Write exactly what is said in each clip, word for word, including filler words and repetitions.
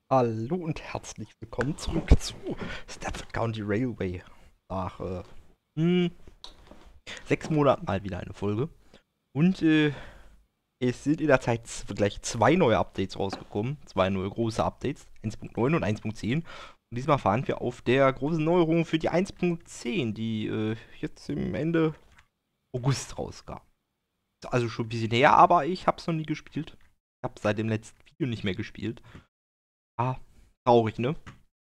Hallo und herzlich willkommen zurück zu Stafford County Railway. Nach äh, hm, sechs Monaten mal wieder eine Folge. Und äh, es sind in der Zeit z- gleich zwei neue Updates rausgekommen. Zwei neue große Updates, eins Punkt neun und eins Punkt zehn. Und diesmal fahren wir auf der großen Neuerung für die eins Punkt zehn, die äh, jetzt im Ende August rauskam. Ist also schon ein bisschen her, aber ich habe es noch nie gespielt. Ich habe seit dem letzten Video nicht mehr gespielt. Ah, traurig, ne?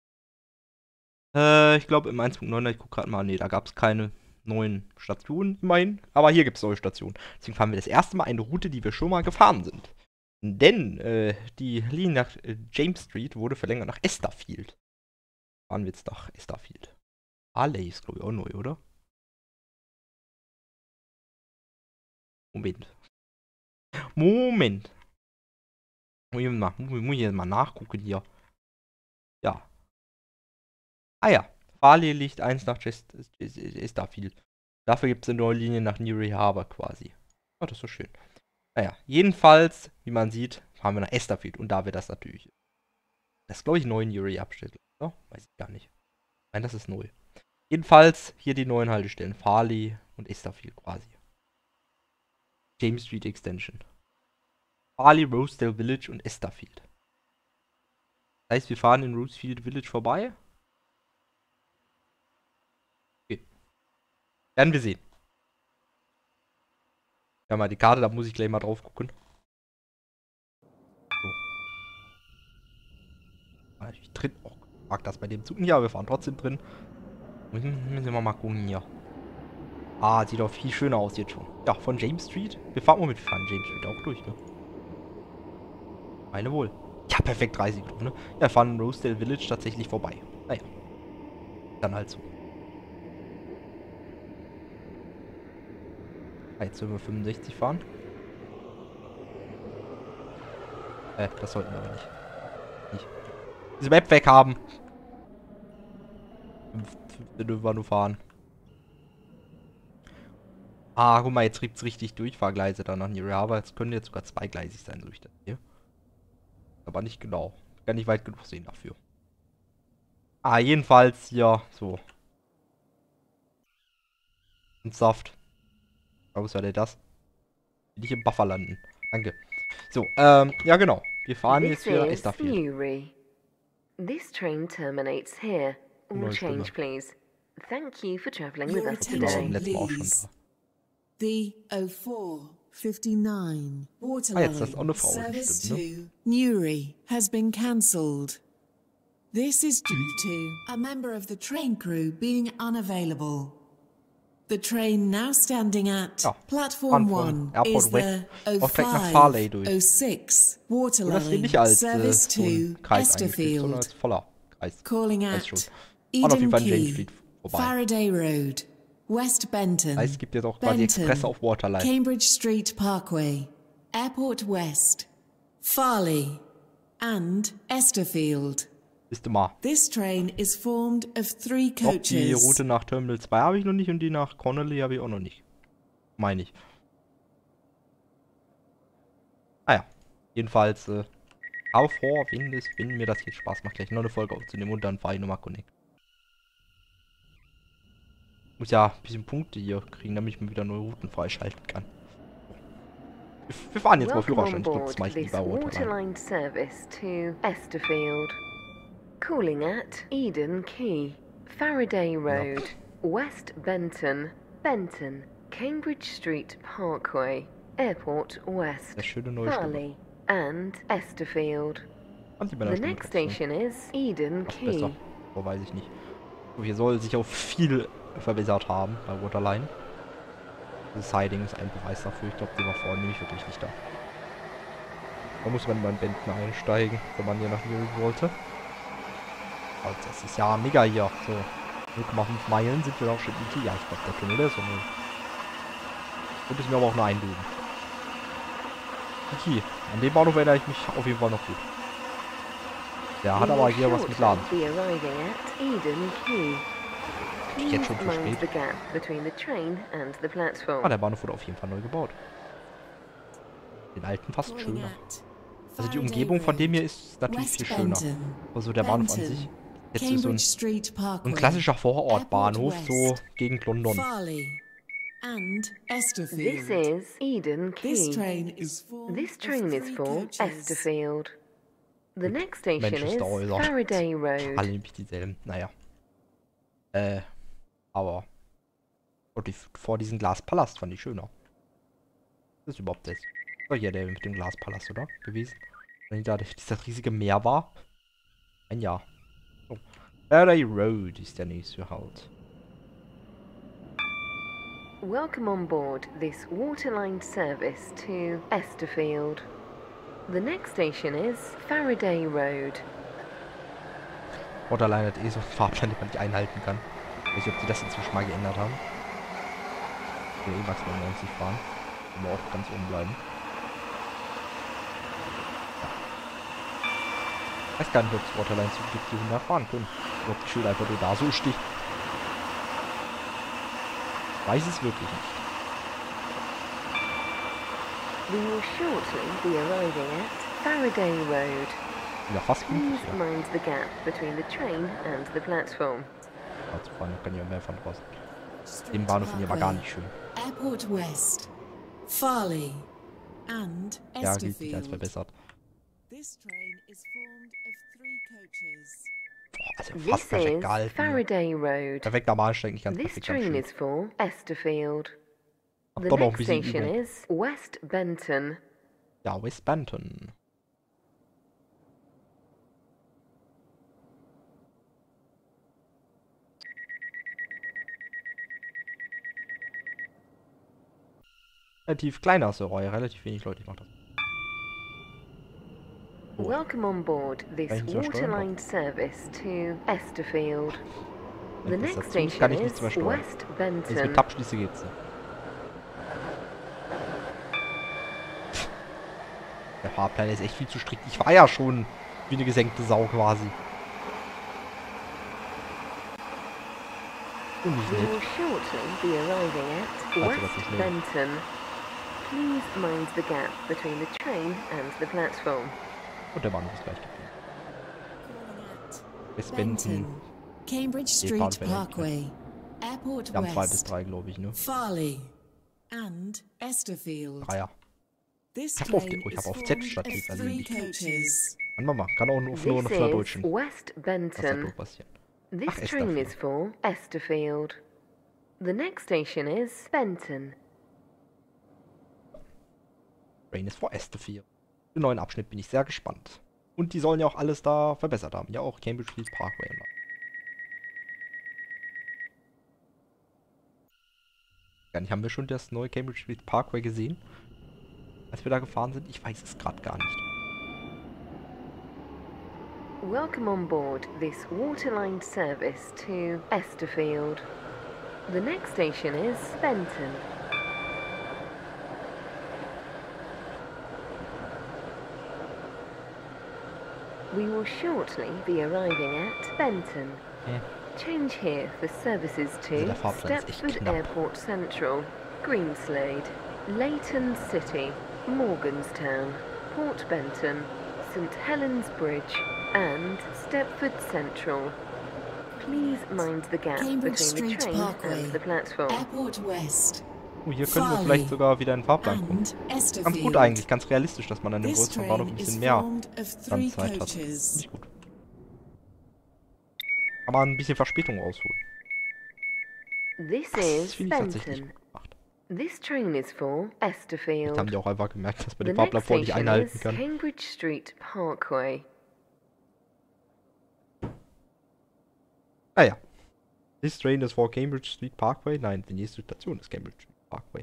Äh, ich glaube im eins Punkt neun, ich gucke gerade mal, nee, da gab es keine neuen Stationen, immerhin. Aber hier gibt es neue Stationen. Deswegen fahren wir das erste Mal eine Route, die wir schon mal gefahren sind. Denn äh, die Linie nach äh, James Street wurde verlängert nach Esterfield. Fahren wir jetzt nach Esterfield. Harley ist, glaube ich, auch neu, oder? Moment. Moment. Muss ich mal, muss ich jetzt mal nachgucken hier. Ja. Ah ja. Farley liegt eins nach Chest Esterfield. Dafür gibt es eine neue Linie nach Newry Harbor quasi. Oh, das ist so schön. Naja, jedenfalls, wie man sieht, fahren wir nach Esterfield und da wird das natürlich. Das ist, glaube ich, neu in Newry abstellt, oder? Weiß ich gar nicht. Nein, das ist neu. Jedenfalls hier die neuen Haltestellen. Farley und Esterfield quasi. James Street Extension. Farley, Rosedale Village und Esterfield. Das heißt, wir fahren in Rosefield Village vorbei. Okay. Werden wir sehen. Ja, mal die Karte, da muss ich gleich mal drauf gucken. So. Natürlich drin. Oh, ich mag das bei dem Zug. Ja, wir fahren trotzdem drin. Müssen wir mal gucken hier. Ah, sieht doch viel schöner aus jetzt schon. Ja, von James Street. Wir fahren mal mit, wir fahren James Street auch durch, ne? Meine wohl. Ja, perfekt, dreißig Minuten, ne? Ja, wir fahren Rosedale Village tatsächlich vorbei. Naja. Dann halt so. Ah, jetzt sollen wir fünfundsechzig fahren. Äh, das sollten wir aber nicht. Nicht. Diese Map weghaben. fünfzehn dürfen wir nur fahren. Ah, guck mal, jetzt gibt's richtig Durchfahrgleise da nach Newry Harbor. Jetzt können jetzt sogar zweigleisig sein, so ich das hier. Aber nicht genau. Ich kann nicht weit genug sehen dafür. Ah, jedenfalls, ja, so. Und Saft. Was war denn das? Nicht im Buffer landen. Danke. So, ähm, ja genau. Wir fahren This jetzt wieder nach is Esterfield. Newry. This train terminates here. All Neue Stimme. change, please. Thank you for travelling with Your us Die war beim attention, today. letzten Mal auch schon please. da. The oh four fifty-nine Ah, jetzt ist auch Waterline eine Frau service bestimmt, ne? to Newry has been cancelled. This is due to a member of the train crew being unavailable. The train now standing at Ja, platform fahren one von Airport is West the auf Track nach Farley oh five durch. oh six Und das wird Waterline nicht als äh, service so ein to Kreis eingestuft, sondern als Esterfield. voller Kreis. Calling Weiß schon. at Fahren auf jeden Eden Fall an James Key, Street vorbei. Faraday Road, West Benton, Das heißt, es gibt jetzt auch quasi Express auf Waterline. Cambridge Street Parkway, Airport West, Farley, and Esterfield. Wisst ihr mal. This train is formed of three Ich glaube, die coaches. Route nach Terminal zwei habe ich noch nicht und die nach Connolly habe ich auch noch nicht. Meine ich. Naja. Jedenfalls, äh, auf vor, wenn, es, wenn mir das jetzt Spaß macht, gleich noch eine Folge aufzunehmen und dann fahre ich nochmal Connect. Muss ja ein bisschen Punkte hier kriegen, damit ich mir wieder neue Routen freischalten kann. Wir, wir fahren jetzt mal Welcome on Führerschein. Ich glaube, das board mache ich this lieber Waterline. Waterline service to Esterfield. Calling at Eden Key, Faraday Road, West Benton, Benton, Cambridge Street Parkway, Airport West, Das schöne neue Stimme. Farley, and Esterfield. Haben Sie bei der The Stimme next trotzdem station is Eden was Key. besser? Oh, weiß ich nicht. So, hier soll sich auch viel verbessert haben bei Waterline. Das Siding ist ein Beweis dafür. Ich glaube, die war vorne nämlich wirklich nicht da. Da muss man in den Bänden einsteigen, wenn man hier nach Newry wollte. Also das ist ja mega hier. So, null Komma fünf Meilen sind wir auch schon in Ja, ich glaube, der Tunnel ist so null. Da müssen wir aber auch nur einlegen. Okay, an dem Bahnhof erinnere ich mich auf jeden Fall noch gut. Der hat aber hier was mit Laden. Be arriving at Eden Key. Ist jetzt schon Please zu mind spät. the gap between the train and the platform. Ah, der Bahnhof wurde auf jeden Fall neu gebaut. Den alten fast Calling schöner. at Also die Umgebung von dem hier ist natürlich viel schöner. Also der Bahnhof an sich. Jetzt ist so ein, so ein klassischer Vorortbahnhof, so gegen London. This is Eden Quay. This train is for, This train is for coaches. Esterfield. The next station Manchester, is oder? Faraday Road. Alle nämlich dieselben. Naja. Äh, aber vor, die, vor diesem Glaspalast fand ich schöner. Das ist überhaupt das. Das war hier der mit dem Glaspalast, oder? Gewesen. Wenn da dieses riesige Meer war. Ein Jahr. So. Faraday Road ist der nächste Halt. Welcome on board this waterline service to Esterfield. The next station is Faraday Road. Waterline hat eh so einen Fahrplan, den man nicht einhalten kann. Ich weiß nicht, ob die das inzwischen mal geändert haben. Ich will eh maximal neunzig fahren. Aber auch ganz oben bleiben. Ja. Ich weiß gar nicht, ob es Waterline so gibt, die hundert fahren können. Oder ob die Schule einfach nur da so steht. Ich weiß es wirklich nicht. We will shortly be arriving at Faraday Road. Ja, fast pünktlich, Please ja. mind the gap between the train and the platform. Also fahren kann ich auch mehr von draußen. Den Bahnhof finde ich aber gar nicht schön. Airport West, Farley and Ja, geht sich als Esterfield. verbessert. This train is formed of three coaches. Boah, also This fast perfekt is gehalten. hier. Faraday Road. Perfekter Bahnsteig, nicht ganz This perfekt am train Schild. is for Esterfield. Hab The doch noch ein next bisschen station Übung. is West Benton. Ja, West Benton. Relativ kleiner Server, relativ wenig Leute machen das. Oh. Welcome on board this Kann ich nicht mehr steuern? waterline service to Esterfield. The Wenn ich das next dazu ist, kann station ich nichts is mehr steuern. West Wenn ich mit Benton. Tab schließe, geht's nicht. Der Fahrplan ist echt viel zu strikt. Ich war ja schon wie eine gesenkte Sau quasi. Und nicht We will nett. shortly be arriving at Also, das West ist schnell. Benton. Please mind the gap between the train and the platform. Und der Bahnhof ist gleich geblieben. West Benton, Benton. Cambridge Nee, Street Bahnhof wäre Parkway, Airport Wir haben zwei bis West, drei, glaube ich, ne? Farley and Esterfield. Dreier. This Ich hab auf- train oh, ich hab is auf formed Z statt of Lied, also three nicht. coaches. Kann man machen. Kann auch nur auf nur This auf einer is Deutschen. West Das Benton. wird nur passieren. This Ach, train Esterfield. is for Esterfield. The next station is Benton. Rain ist vor Esterfield. Den neuen Abschnitt bin ich sehr gespannt. Und die sollen ja auch alles da verbessert haben. Ja, auch Cambridge Street Parkway. Gar nicht, haben wir schon das neue Cambridge Street Parkway gesehen? Als wir da gefahren sind? Ich weiß es gerade gar nicht. Welcome on board this waterline service to Esterfield. The next station is Benton. We will shortly be arriving at Benton. Hä? Change here for services Also to der Fahrplan ist echt Stepford knapp. Airport Central, Greenslade, Leighton City, Morganstown, Port Benton, St Helens Bridge, and Stepford Central. Please mind the gap Cambridge between the Street train Parkway, and the platform. Airport West Oh, hier können wir Farley vielleicht sogar wieder in den Fahrplan kommen. and Ganz Esterfield. gut eigentlich, ganz realistisch, dass man an dem This größeren Bahnhof train ein is bisschen mehr formed of three Zeit hat. coaches. Nicht gut. Kann man ein bisschen Verspätung rausholen. This Das is finde ich tatsächlich Benton. gut gemacht. This train is for Jetzt haben Esterfield. die auch einfach gemerkt, dass man The den Fahrplan next vorher nicht station einhalten is kann. Cambridge Street Parkway. Ah ja. This train is for Cambridge Street Parkway. Nein, die nächste Station ist Cambridge Street Parkway.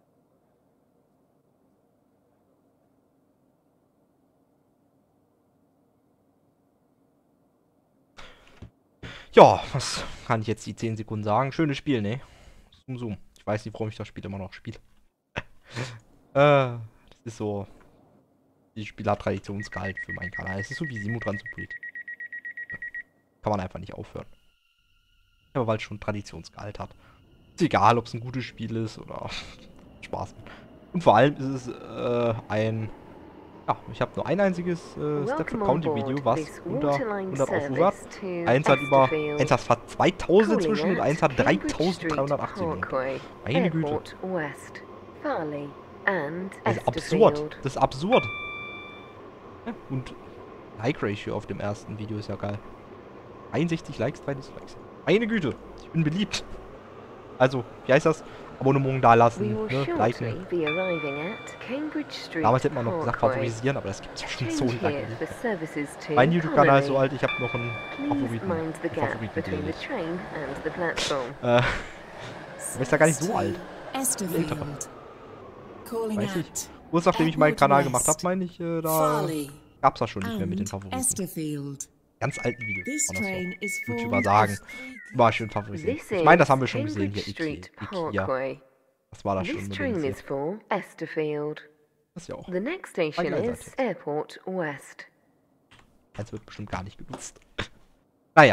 Ja, was kann ich jetzt die zehn Sekunden sagen? Schönes Spiel, ne? Zoom, zoom. Ich weiß nicht, warum ich das Spiel immer noch spiele. äh, das ist so. Die Spiel hat Traditionsgehalt für meinen Kanal. Es ist so wie Simultran Politik. Kann man einfach nicht aufhören. Aber weil es schon Traditionsgehalt hat. Ist egal, ob es ein gutes Spiel ist oder Spaß. Und vor allem ist es äh, ein, Ja, ich habe nur ein einziges äh, Stepford Welcome on County board Video, was this unter Waterline hundert Aufrufe hat. service to Eins hat über, Esterfield. eins hat fast zweitausend Calling inzwischen und at eins hat Cambridge dreitausenddreihundertachtzig. Street Parkway, Meine Güte. Airport West, Farley and Das ist absurd. Esterfield. Das ist absurd. Ja, und Like-Ratio auf dem ersten Video ist ja geil. einundsechzig Likes, drei Dislikes. Meine Güte, ich bin beliebt. Also, wie heißt das? Abonnement da We lassen, will ne? shortly Liken. be arriving at Cambridge Street Damals hätte man noch gesagt Parkway. favorisieren, aber das gibt's ja schon so Change lange here for nicht. services to Mein YouTube-Kanal ist so Connolly. alt, ich habe noch einen Please Favoriten. mind the einen gap Favoriten between the Playlist. train and the platform. Äh, du bist ja gar nicht so alt. Esterfield. Calling Weiß ich. at Kurz nachdem ich meinen Airport Kanal West, gemacht habe, meine ich, äh, da Farley gab's das schon nicht mehr mit den and Favoriten. Esterfield. Ganz alten Videos. This kann man das train so is YouTuber formed sagen. of three War schön favorisieren. This Ich meine, das is haben wir schon gesehen hier. Cambridge Ikea. Street Ikea. Parkway. Das war das schon This mit train dem is for Esterfield. Das ist ja auch. The next station Einerseits is jetzt. Airport West. Eins wird bestimmt gar nicht genutzt. Naja.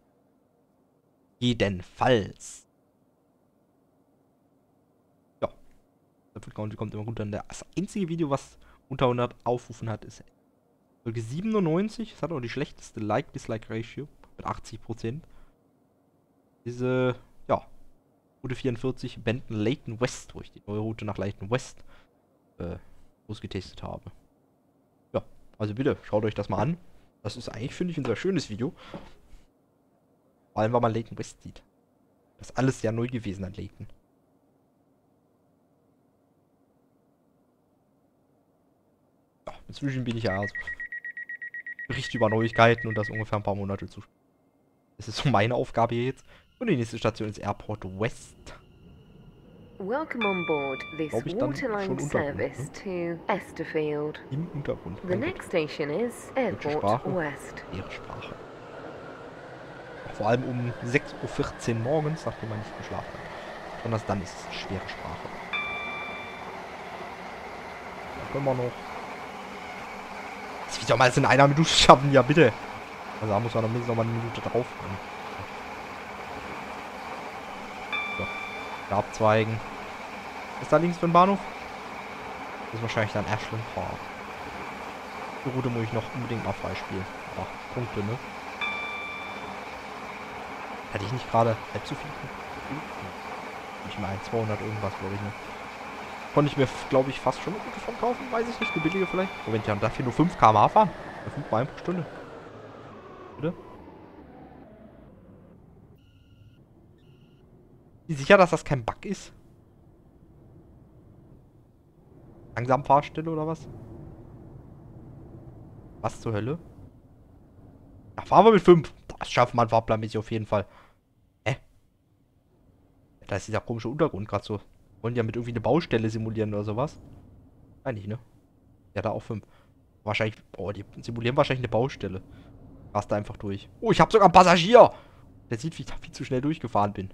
Jedenfalls. Ja. Stepford County kommt immer runter. Das einzige Video, was unter hundert Aufrufen hat, ist Folge siebenundneunzig. Das hat auch die schlechteste Like-Dislike-Ratio mit achtzig Prozent. Diese, ja, Route vierundvierzig, Benton Leighton West, wo ich die neue Route nach Leighton West äh, ausgetestet habe. Ja, also bitte, schaut euch das mal an. Das ist eigentlich, finde ich, ein sehr schönes Video. Vor allem, weil man Leighton West sieht. Das ist alles sehr neu gewesen an Leighton. Ja, inzwischen bin ich ja also Bericht über Neuigkeiten und das ungefähr ein paar Monate zu. Das ist so meine Aufgabe hier jetzt. Und die nächste Station ist Airport West. Welcome on board this Glaub ich dann Waterline schon Untergrund, service to Esterfield. Im Untergrund. The Mein next station is Deutsche Airport Sprache. West. Gott, ihre Sprache. Vor allem um sechs Uhr vierzehn morgens, nachdem man nicht geschlafen hat. Besonders dann ist es eine schwere Sprache. Da können wir noch. Das wird doch mal in einer Minute schaffen, ja bitte. Also da muss man mindestens noch mal eine Minute drauf kommen. So. Da abzweigen. Was ist da links für ein Bahnhof? Das ist wahrscheinlich dann Ashland Park. Die Route muss ich noch unbedingt mal freispielen. Ach, Punkte, ne? Hatte ich nicht gerade halb so viel Punkte? Ich meine, zweihundert irgendwas, glaube ich, ne? Konnte ich mir, glaube ich, fast schon eine gute von kaufen. Weiß ich nicht, eine billige vielleicht. Moment, ja, darf hier nur fünf Kilometer pro Stunde fahren. Ja, fünf Meilen pro Stunde. Bitte? Wie sicher, dass das kein Bug ist? Langsam Fahrstelle oder was? Was zur Hölle? Ja, fahren wir mit fünf. Das schaffen wir fahrplanmäßig auf jeden Fall. Hä? Da ist dieser komische Untergrund gerade so. Wollen die ja mit irgendwie eine Baustelle simulieren oder sowas? Eigentlich, ne? Ja, da auch fünf. Wahrscheinlich. Oh, die simulieren wahrscheinlich eine Baustelle. Rast da einfach durch. Oh, ich habe sogar einen Passagier! Der sieht, wie ich da viel zu schnell durchgefahren bin.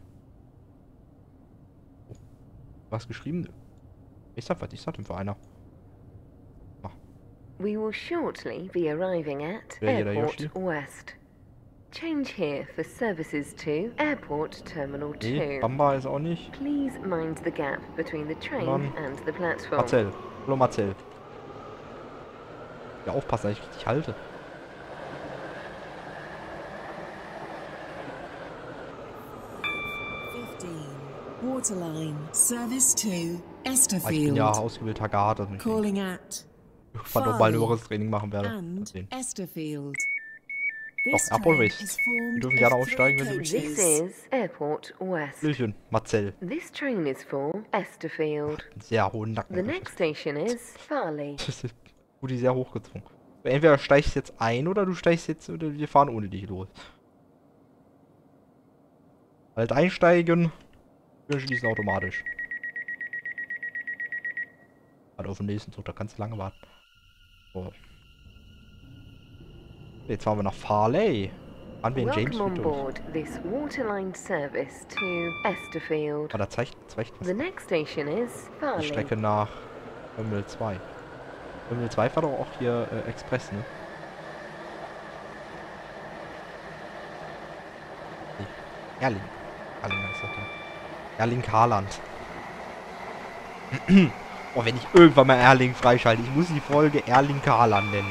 Oh. Was geschrieben? Ich sag, was ist das denn für einer? We will shortly be arriving at Wer hier der Airport Yoshi? West. Change here for services to Airport Terminal Nee, two. Bamba ist auch nicht. Please mind the gap between the train Dann and the platform. Marcel. Hallo Marcel. Ja, aufpassen, dass ich richtig halte. fifteen. Waterline. Service to Ah, ich bin Esterfield. ja ausgebildeter Guard und ich Calling at irgendwann noch mal ein höheres Training machen werde. Mal and sehen. Esterfield. Doch, This Airport train West. is Sie formed dürfen gerne of aussteigen, three wenn Sie This coaches. is Airport West. Hallöchen, Marcel. This train is for Esterfield. Einen sehr hohen Nacken. The next station is Farley. Wurde sehr hochgezogen. Entweder steigst jetzt ein oder du steigst jetzt oder wir fahren ohne dich los. Halt einsteigen. Wir schließen automatisch. Halt auf den nächsten Zug, da kannst du lange warten. So. Jetzt fahren wir nach Farley. Fahren wir in James Welcome on Street durch. board this Waterline service to Esterfield. Ah, da zeigt, zeigt was. The next station is Die Farley. Strecke nach Terminal zwei. Terminal zwei fährt doch auch hier äh, Express, ne? Nee. Erling. Erling heißt das ja. Erling Haaland. Oh, wenn ich irgendwann mal Erling freischalte. Ich muss die Folge Erling Haaland nennen.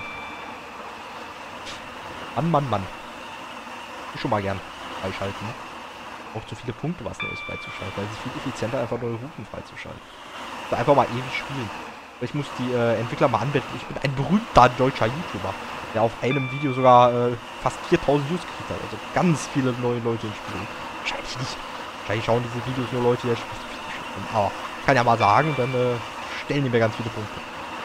Mann, Mann, Mann. Ich schon mal gern freischalten. Ne? Auch zu viele Punkte was Neues freizuschalten. Weil es ist viel effizienter, einfach neue Routen freizuschalten. Also einfach mal ewig spielen. Ich muss die äh, Entwickler mal anwenden. Ich bin ein berühmter deutscher YouTuber, der auf einem Video sogar äh, fast viertausend Views gekriegt hat. Also ganz viele neue Leute im Spiel. Wahrscheinlich nicht. Wahrscheinlich schauen diese Videos nur Leute, die das Spiel finden. Aber ich kann ja mal sagen, dann äh, stellen die mir ganz viele Punkte.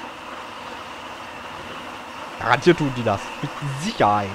Garantiert tun die das. Mit Sicherheit.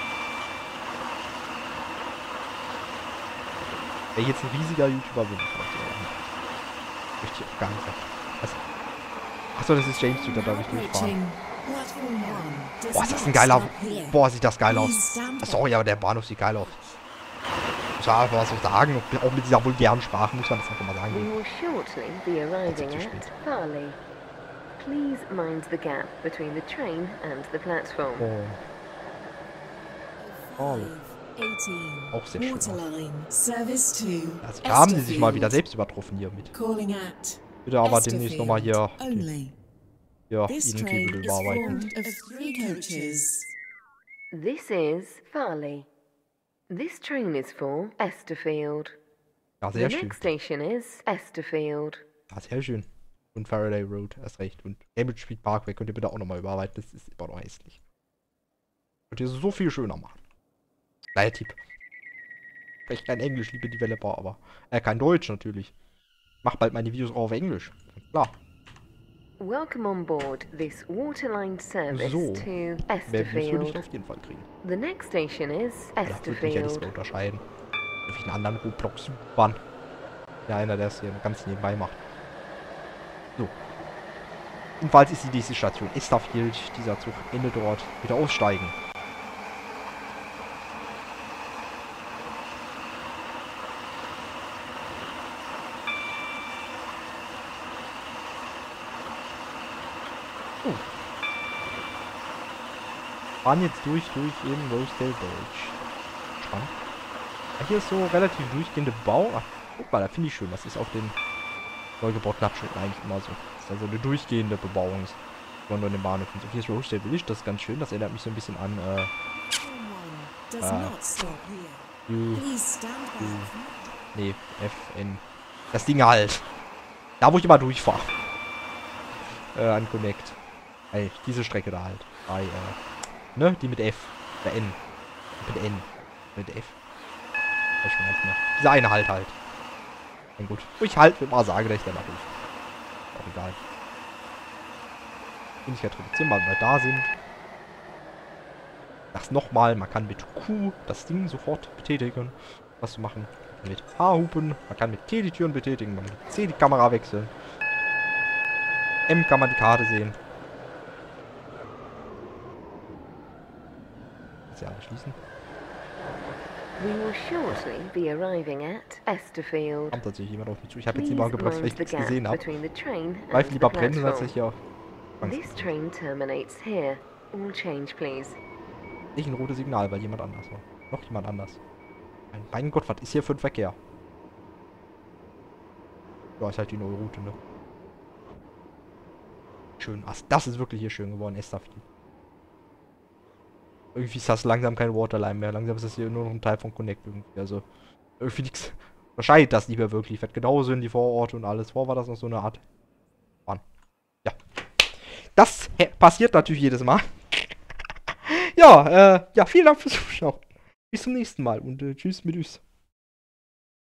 Wenn ich jetzt ein riesiger YouTuber bin, vielleicht auch. Möchte ich auch gar nicht sagen. Also, achso, das ist James, der da ich durchfahren. Boah, ist das ein geiler... Boah, sieht das geil aus. Sorry, aber der Bahnhof sieht geil aus. Muss man einfach mal so sagen. Auch mit dieser vulgären Sprache muss man das einfach mal sagen. We will shortly be arriving at Farley. Please mind the gap between the train and the platform. Oh. Oh. Auch sehr schön. Also haben sie sich mal wieder selbst übertroffen hier mit. Bitte aber demnächst nochmal hier die, ja, Inenkegel bearbeiten. This is Farley. This train is for Esterfield. Ja, sehr The schön. next station is Esterfield. Ja, sehr schön. Und Faraday Road, erst recht. Und Cambridge Street Parkway könnt ihr bitte auch nochmal überarbeiten. Das ist immer noch hässlich. Könnt ihr so viel schöner machen. Gleicher Tipp. Vielleicht kein Englisch, liebe Developer, aber... Äh, kein Deutsch natürlich. Mach bald meine Videos auch auf Englisch. Klar. Welcome on board this Waterline service So. to Mehr Views würde ich Esterfield. auf jeden Fall kriegen. The next station is Da würde ich ja nicht so Esterfield. unterscheiden. Darf ich einen anderen Roblox suchen? Ja, einer, der es hier ganz nebenbei macht. So. Jedenfalls ist die nächste Station Esterfield. Dieser Zug endet dort. Wieder aussteigen. Oh. Fahren jetzt durch, durch eben Rosedale Bridge. Spannend. Ja, hier ist so relativ durchgehende Bau. Ach, guck mal, da finde ich schön. Das ist auf den neu gebauten Abschnitten eigentlich immer so. Das ist also eine durchgehende Bebauung ist. Von den Bahnhöfen. So, hier ist Rosedale Village, das ist ganz schön. Das erinnert mich so ein bisschen an, äh, äh U, U, nee, F, N. Das Ding halt. Da, wo ich immer durchfahre. Äh, an Connect. Ey, diese Strecke da halt. Bei, äh, ne? Die mit F. Bei N. Mit N. Mit F. Weiß schon nicht mehr. Diese eine halt halt. Na gut. Ich halt immer sage, dass ich da mal durch. Auch egal. Geschwindigkeit reduzieren, weil wir da sind. Das nochmal. Man kann mit Q das Ding sofort betätigen. Was zu machen. Mit H-Hupen. Man kann mit T die Türen betätigen. Man kann mit C die Kamera wechseln. M kann man die Karte sehen. Ja, schließen. We will shortly be arriving at Esterfield. Kommt tatsächlich jemand auf mich zu. Ich habe jetzt Please lieber gebremst, weil mind ich the nichts gap gesehen habe. between the train Bleib and lieber the bremsen, als platform. ich hier... This train terminates here. All change, please. Nicht ein rotes Signal, weil jemand anders war. Noch jemand anders. Mein, mein Gott, was ist hier für ein Verkehr? Ja, ist halt die neue Route, ne? Schön. Ach, das ist wirklich hier schön geworden, Esterfield. Irgendwie ist das langsam kein Waterline mehr. Langsam ist das hier nur noch ein Teil von Connect irgendwie. Also, irgendwie nichts. Wahrscheinlich das nicht mehr wirklich. Fährt genauso in die Vororte und alles. Vor war das noch so eine Art Bahn. Ja. Das passiert natürlich jedes Mal. Ja, äh, ja, vielen Dank fürs Zuschauen. Bis zum nächsten Mal und äh, tschüss mit Üs.